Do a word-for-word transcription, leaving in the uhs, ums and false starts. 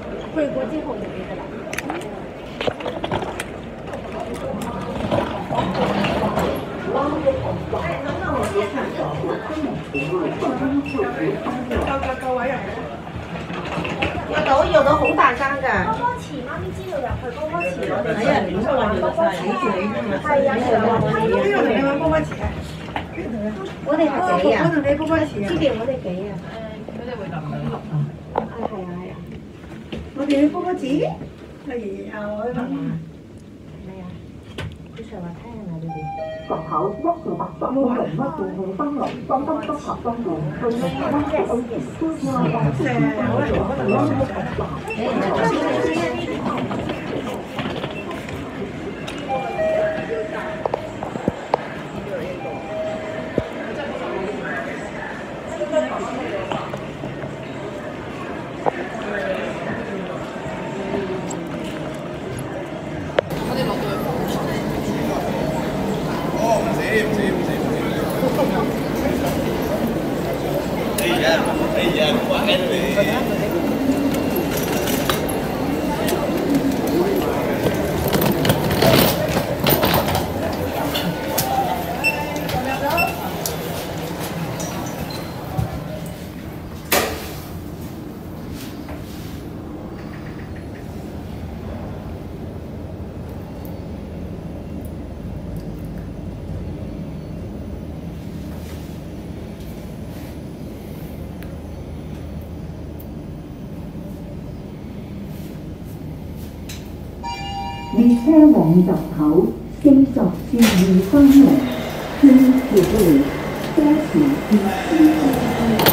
去過之後就記得啦。夠夠位啊！有到有到好大間㗎。高波池，媽咪知道入去高波池，我哋睇人點話高波池住你㗎嘛。係啊，係啊。邊個同你玩高波池啊？我哋係幾啊？我同你高波池啊？知唔我哋幾啊？誒，佢哋會諗諗啊。係係啊係啊。我哋去高波池，係啊，我去媽媽。係啊。佢成日話聽係咪你哋？入口一至八十，冇人乜電器分類，裝得綜合裝潢，對一蚊嘅歐元，超過八成，可能可能攞列車往入口四十至二分鐘，經條路車前至